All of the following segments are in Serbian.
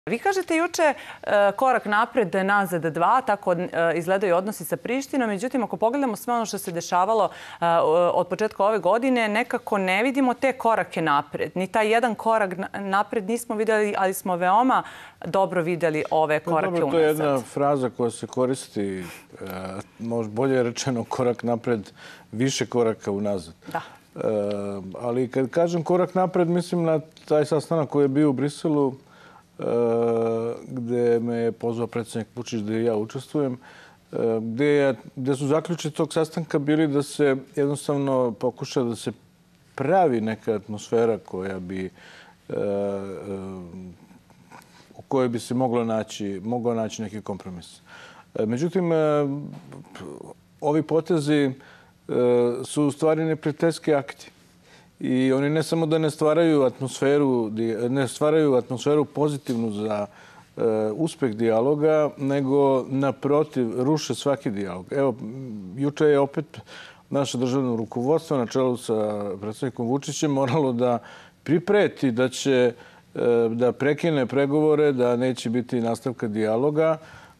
Vi kažete juče korak napred, nazad dva, tako izgledaju odnosi sa Prištinom. Međutim, ako pogledamo sve ono što se dešavalo od početka ove godine, nekako ne vidimo te korake napred. Ni taj jedan korak napred nismo vidjeli, ali smo veoma dobro vidjeli ove korake unazad. To je jedna fraza koja se koristi, možda bolje rečeno korak napred, više koraka unazad. Da. Ali kad kažem korak napred, mislim na taj sastanak koji je bio u Briselu, gde me je pozvao predsjednik Vučić da i ja učestvujem, gde su zaključci tog sastanka bili da se jednostavno pokuša da se pravi neka atmosfera u kojoj bi se mogao naći neki kompromis. Međutim, ovi potezi su u stvari neprijateljski akti. I oni ne samo da ne stvaraju atmosferu pozitivnu za uspeh dijaloga, nego naprotiv ruše svaki dijalog. Evo, juče je opet naše državno rukovodstvo na čelu sa predsjednikom Vučićem moralo da pripreti da će da prekine pregovore, da neće biti nastavka dijaloga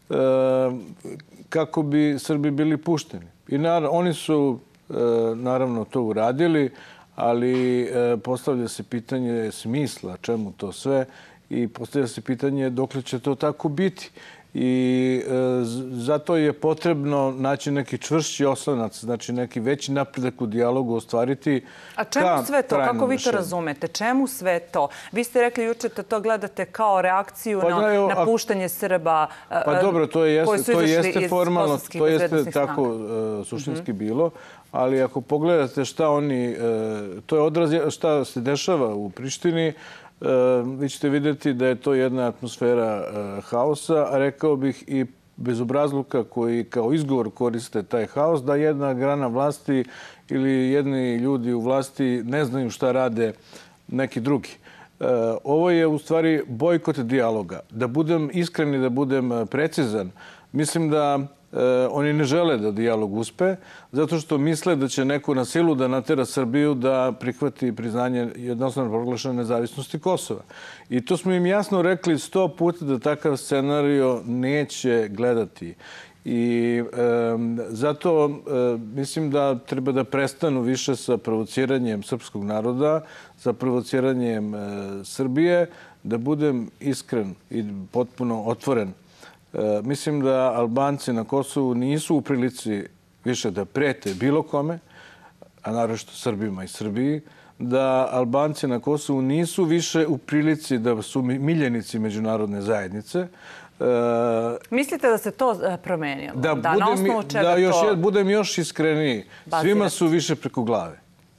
kako bi Srbi bili pušteni. I oni su naravno to uradili, ali postavlja se pitanje smisla, čemu to sve, i postavlja se pitanje dokle će to tako biti. I zato je potrebno naći neki čvršći oslonac, znači neki veći napredak u dijalogu ostvariti. A čemu sve to? Kako vi to razumete? Čemu sve to? Vi ste rekli juče da to gledate kao reakciju na napuštanje Srba. Pa dobro, to jeste formalno, to jeste tako suštinski bilo. Ali ako pogledate šta to je odraz šta se dešava u Prištini, vi ćete vidjeti da je to jedna atmosfera haosa, a rekao bih i bezobrazluka koji kao izgovor koriste taj haos, da jedna grana vlasti ili jedni ljudi u vlasti ne znaju šta rade neki drugi. Ovo je u stvari bojkot dijaloga. Da budem iskren i da budem precizan, mislim da oni ne žele da dijalog uspe, zato što misle da će neko na silu da natera Srbiju da prihvati priznanje jednostavno proglašene nezavisnosti Kosova. I to smo im jasno rekli 100 puta da takav scenario neće gledati. I zato mislim da treba da prestanu više sa provociranjem srpskog naroda, sa provociranjem Srbije, da budem iskren i potpuno otvoren. Mislim da Albanci na Kosovu nisu u prilici više da prete bilo kome, a naročito Srbima i Srbiji, da Albanci na Kosovu nisu više u prilici da su miljenici međunarodne zajednice. Mislite da se to promenilo? Da budem još iskreniji. Svima su više preko glave.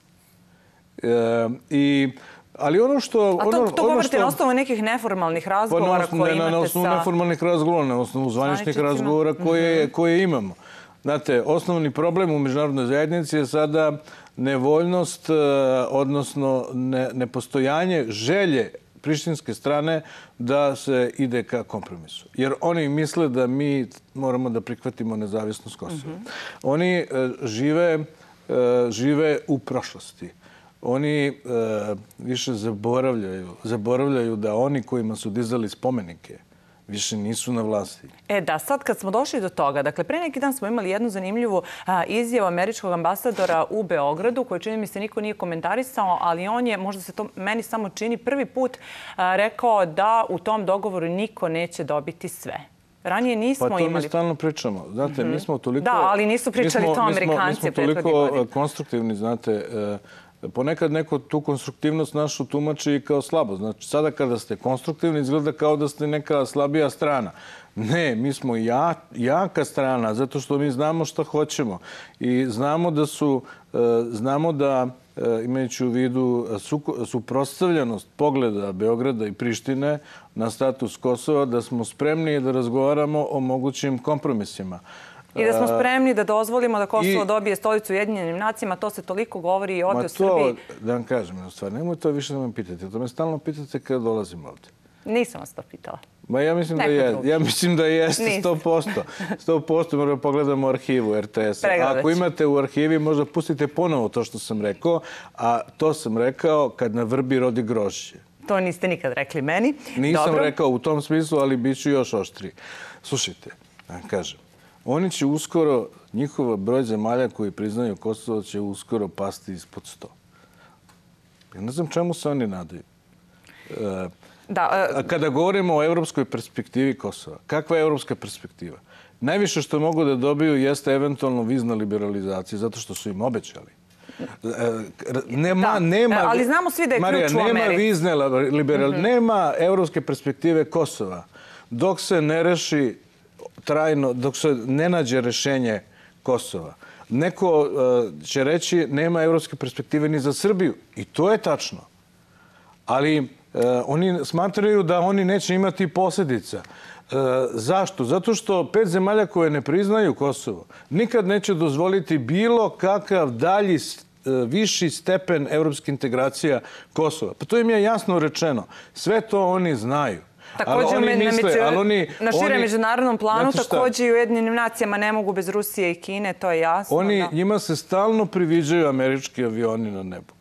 Ali ono što... A to govorite na osnovu nekih neformalnih razgovora koje imate sa... Na osnovu neformalnih razgovora, na osnovu zvaničnih razgovora koje imamo. Znate, osnovni problem u međunarodnoj zajednici je sada nevoljnost, odnosno nepostojanje želje prištinske strane da se ide ka kompromisu. Jer oni misle da mi moramo da prihvatimo nezavisnost Kosova. Oni žive u prošlosti. Oni više zaboravljaju da oni kojima su dizali spomenike više nisu na vlasti. Da, sad kad smo došli do toga, dakle, pre neki dan smo imali jednu zanimljivu izjavu američkog ambasadora u Beogradu, koju čini mi se niko nije komentarisao, ali on je, možda se to meni samo čini, prvi put rekao da u tom dogovoru niko neće dobiti sve. Ranije nismo imali... Pa to mi stalno pričamo. Znate, mi smo toliko... Da, ali nisu pričali to Amerikanci prethodnih godina. Mi smo toliko konstruktivni, znate. Ponekad neko tu konstruktivnost našu tumači kao slabo. Znači, sada kada ste konstruktivni, izgleda kao da ste neka slabija strana. Ne, mi smo jaka strana, zato što mi znamo šta hoćemo. I znamo da imajući u vidu suprotstavljenost pogleda Beograda i Prištine na status Kosova, da smo spremni da razgovaramo o mogućim kompromisima. I da smo spremni da dozvolimo da Kosovo dobije stolicu u Ujedinjenim nacijama, to se toliko govori i ovdje u Srbiji. Da vam kažem, nemoj to više da me pitate. To me stalno pitate kada dolazim ovdje. Nisam vas to pitala. Ja mislim da jeste 100%. 100% moramo pogledamo arhivu RTS-a. Ako imate u arhivi, možda pustite ponovo to što sam rekao, a to sam rekao kad na vrbi rodi grožđe. To niste nikad rekli meni. Nisam rekao u tom smislu, ali bit ću još oštriji. Slušajte, kažem, oni će uskoro, njihova broj zemalja koji priznaju Kosovo će uskoro pasti ispod 100. Ja ne znam čemu se oni nadaju. Kada govorimo o evropskoj perspektivi Kosova, kakva je evropska perspektiva? Najviše što mogu da dobiju jeste eventualno vizna liberalizacija, zato što su im obećali. Ali znamo svi da je ključ u Americi. Nema vizne liberalizacije, nema evropske perspektive Kosova dok se ne reši trajno, dok se ne nađe rešenje Kosova. Neko će reći nema evropske perspektive ni za Srbiju. I to je tačno. Ali oni smatraju da oni neće imati posljedica. Zašto? Zato što 5 zemalja koje ne priznaju Kosovo nikad neće dozvoliti bilo kakav dalji viši stepen evropske integracija Kosova. Pa to im je jasno rečeno. Sve to oni znaju. Također na širem međunarodnom planu, također i u Ujedinjenim nacijama ne mogu bez Rusije i Kine, to je jasno. Njima se stalno priviđaju američki avioni na nebu.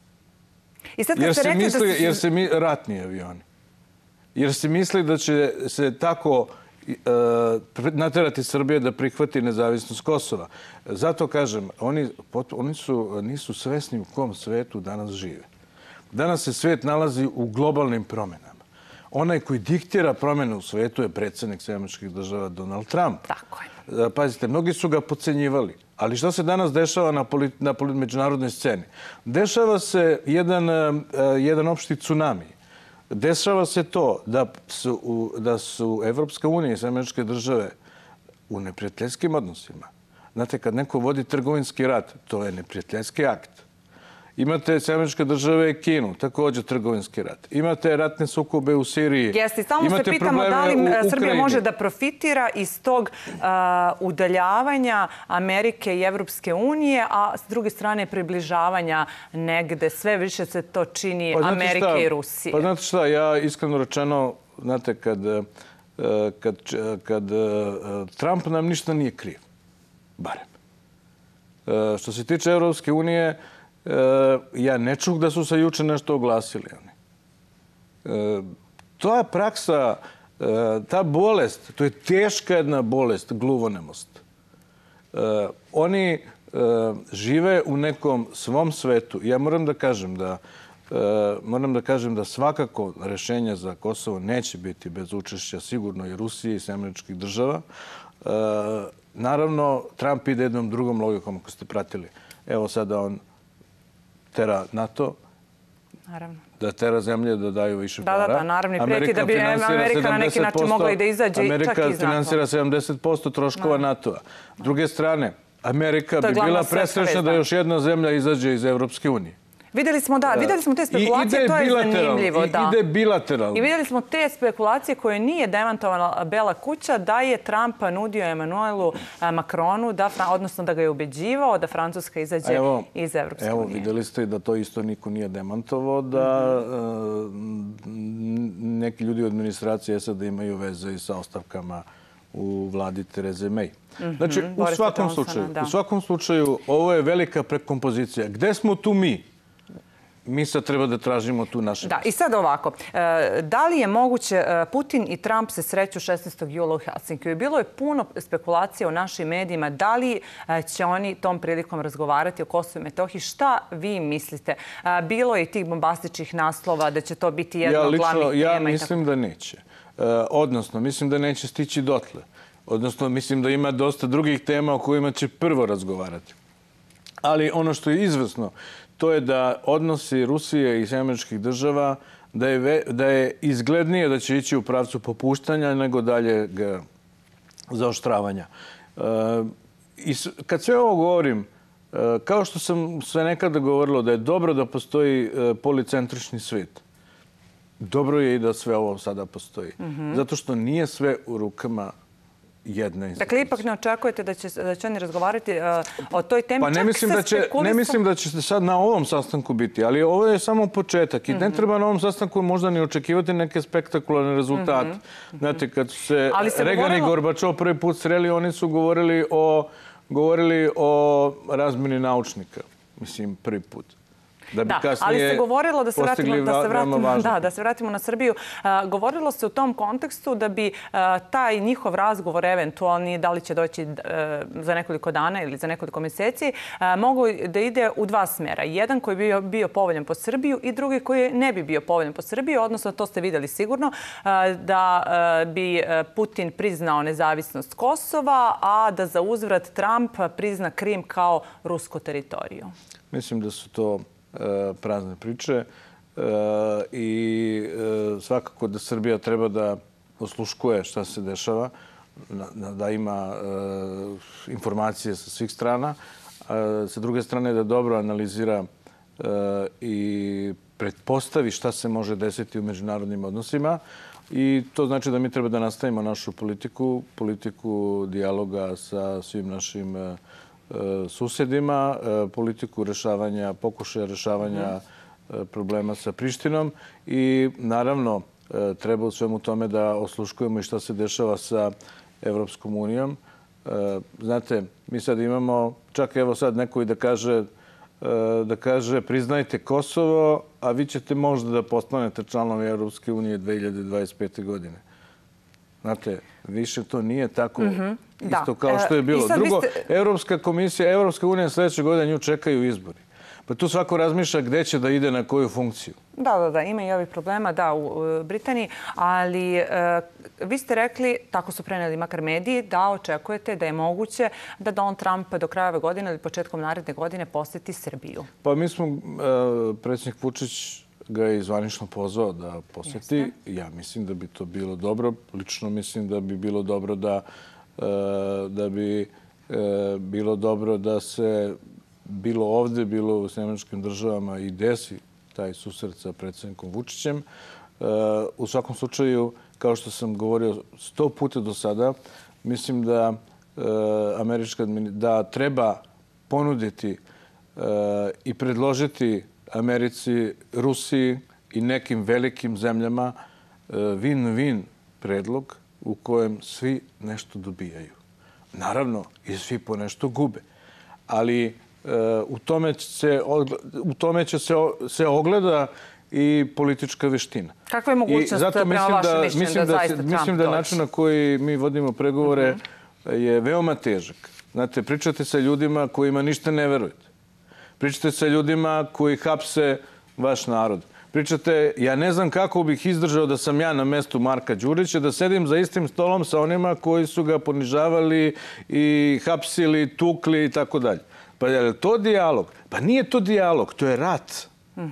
Jer se ratni avioni. Jer se misli da će se tako naterati Srbije da prihvati nezavisnost Kosova. Zato kažem, oni nisu svesni u kom svetu danas žive. Danas se svet nalazi u globalnim promenama. Onaj koji diktira promjene u svetu je predsjednik Sjedinjenih Država Donald Trump. Tako je. Pazite, mnogi su ga podcenjivali. Ali što se danas dešava na međunarodnoj sceni? Dešava se jedan opšti tsunami. Dešava se to da su Evropska unija i Sjedinjene Države u neprijateljskim odnosima. Znate, kad neko vodi trgovinski rat, to je neprijateljski akt. Imate Sjedinjene Države i Kinu, također trgovinski rat. Imate ratne sukobe u Siriji. Jeste, stalno se pitamo da li Srbija može da profitira iz tog udaljavanja Amerike i Evropske unije, a s druge strane približavanja negde. Sve više se to čini Amerike i Rusije. Pa znate šta, ja iskreno rečeno, znate, kad Trump nam ništa nije kriv, barem. Što se tiče Evropske unije, ja ne čuh da su se juče nešto oglasili. Ta praksa, ta bolest, to je teška jedna bolest, gluvonemost. Oni žive u nekom svom svetu. Ja moram da kažem da svakako rešenja za Kosovo neće biti bez učešća sigurno i Rusije i Sjedinjenih Država. Naravno, Trump ide jednom drugom logikom, ako ste pratili. Evo sada on tera NATO, da tera zemlje da daju više para. Da, naravno. I prijeti da bi Amerika na neki način mogla i da izađe čak iz NATO. Amerika finansira 70% troškova NATO-a. S druge strane, Amerika bi bila presrećna da još jedna zemlja izađe iz Evropske unije. Vidjeli smo te spekulacije, to je zanimljivo. Ide bilateralno. I vidjeli smo te spekulacije koje nije demantovala Bela kuća, da je Trump nudio Emanuelu Macronu, odnosno da ga je ubeđivao da Francuska izađe iz Evropske unije. Evo, vidjeli ste da to isto niko nije demantovao, da neki ljudi u administraciji SAD imaju veze i sa ostavkama u vladi Tereze May. Znači, u svakom slučaju, ovo je velika prekompozicija. Gde smo tu mi? Mi sad treba da tražimo tu naše... Da, i sad ovako. Da li je moguće Putin i Trump se sreću 16. jula u Helsinkiju? Bilo je puno spekulacija u našim medijima. Da li će oni tom prilikom razgovarati o Kosovu i Metohiji? Šta vi mislite? Bilo je i tih bombastičnih naslova da će to biti jedna od glavnih tema. Ja mislim da neće. Odnosno, mislim da neće stići dotle. Odnosno, mislim da ima dosta drugih tema o kojima će prvo razgovarati. Ali ono što je izvesno, to je da odnosi Rusije i Sjedinjenih Država, da je izglednije da će ići u pravcu popuštanja nego dalje zaoštravanja. I kad sve ovo govorim, kao što sam sve nekada govorilo da je dobro da postoji policentrični svijet, dobro je i da sve ovo sada postoji. Zato što nije sve u rukama jedne institucije. Dakle, ipak ne očekujete da će oni razgovarati o toj temi? Pa ne mislim da će se sad na ovom sastanku biti, ali ovo je samo početak i ne treba na ovom sastanku možda ni očekivati neke spektakularne rezultate. Znate, kad su se Reagan i Gorbačov prvi put sreli, oni su govorili o razmjeni naučnika. Mislim, prvi put. Da, ali se govorilo da se vratimo na Srbiju. Govorilo se u tom kontekstu da bi taj njihov razgovor eventualni, da li će doći za nekoliko dana ili za nekoliko mjeseci, mogao da ide u dva smjera. Jedan koji bi bio povoljan po Srbiju i drugi koji ne bi bio povoljan po Srbiju, odnosno to ste vidjeli sigurno, da bi Putin priznao nezavisnost Kosova, a da za uzvrat Trump prizna Krim kao rusku teritoriju. Mislim da su to prazne priče i svakako da Srbija treba da osluškuje šta se dešava, da ima informacije sa svih strana. Sa druge strane da dobro analizira i pretpostavi šta se može desiti u međunarodnim odnosima. I to znači da mi treba da nastavimo našu politiku dijaloga sa svim našim susedima, politiku rešavanja, pokušaja rešavanja problema sa Prištinom i naravno treba u svemu tome da osluškujemo i šta se dešava sa Evropskom unijom. Znate, mi sad imamo, čak evo sad neko i da kaže priznajte Kosovo, a vi ćete možda da postanete članovi Evropske unije 2025. godine. Znate, više to nije tako isto kao što je bilo. Drugo, Evropska komisija, Evropska unija sljedeće godine nju čekaju izbori. Pa tu svako razmišlja gde će da ide na koju funkciju. Da, ima i ovih problema, u Britaniji, ali vi ste rekli, tako su preneli makar mediji, da očekujete da je moguće da Donald Trump do kraja ove godine ili početkom naredne godine posjeti Srbiju. Pa mi smo, predsjednik Vučić ga je zvanično pozvao da posjeti. Ja mislim da bi to bilo dobro. Lično mislim da bi bilo dobro da se bilo ovde, bilo u Sjedinjenim Državama i desi taj susret sa predsjednikom Vučićem. U svakom slučaju, kao što sam govorio 100 puta do sada, mislim da treba ponuditi i predložiti Americi, Rusiji i nekim velikim zemljama win-win predlog u kojem svi nešto dobijaju. Naravno, i svi po nešto gube. Ali u tome će se ogleda i politička veština. Kakva je mogućnost prema vašem mišljenju da zaista Trump dođe? Mislim da način na koji mi vodimo pregovore je veoma težak. Znate, pričate sa ljudima kojima ništa ne verujete. Pričate sa ljudima koji hapse vaš narod. Pričate, ja ne znam kako bih izdržao da sam ja na mestu Marka Đurića, da sedim za istim stolom sa onima koji su ga ponižavali i hapsili, tukli i tako dalje. Pa je li to dijalog? Pa nije to dijalog, to je rat.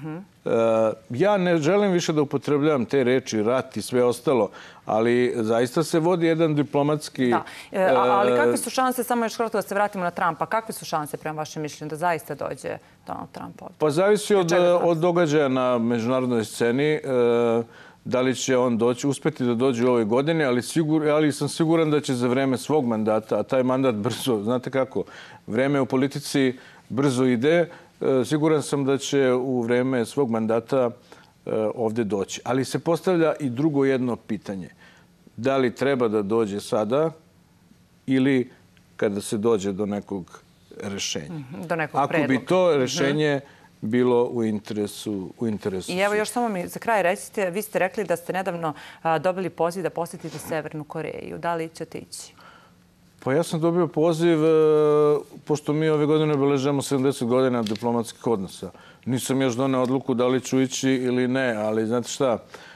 Ja ne želim više da upotrebljavam te reči, rat i sve ostalo, ali zaista se vodi jedan diplomatski... Ali kakve su šanse, samo još kratko da se vratimo na Trumpa, kakve su šanse prema vašem mišljenju da zaista dođe Donald Trump ovdje? Pa zavisi od događaja na međunarodnoj sceni. Da li će on uspeti da dođe u ovoj godini, ali sam siguran da će za vreme svog mandata, a taj mandat brzo, znate kako, vreme u politici brzo ide, siguran sam da će u vreme svog mandata ovdje doći. Ali se postavlja i drugo jedno pitanje. Da li treba da dođe sada ili kada se dođe do nekog rešenja? Do nekog predloga. Ako bi to rešenje bilo u interesu. I evo još samo mi za kraj recite, vi ste rekli da ste nedavno dobili poziv da posjetite Severnu Koreju. Da li ćete ići? Pa ja sam dobio poziv, pošto mi ove godine obeležavamo 70 godina diplomatskih odnosa. Nisam još doneo odluku da li ću ići ili ne, ali znate šta,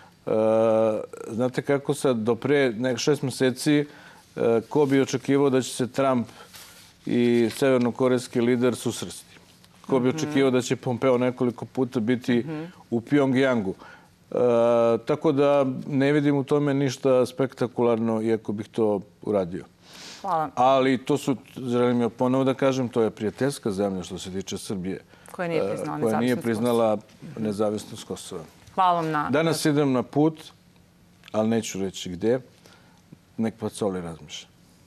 znate kako sad do pre 6 mjeseci ko bi očekivao da će se Trump i severnokorejski lider susresti? Ko bi očekivao da će Pompeo nekoliko puta biti u Pjongjangu? Tako da ne vidim u tome ništa spektakularno, iako bih to uradio. Hvala. Ali to su, želim ja ponovo da kažem, to je prijateljska zemlja što se tiče Srbije. Koja nije priznala nezavisnost Kosova. Hvala vam na... Danas idem na put, ali neću reći gdje. Nek Pacoli razmišlja.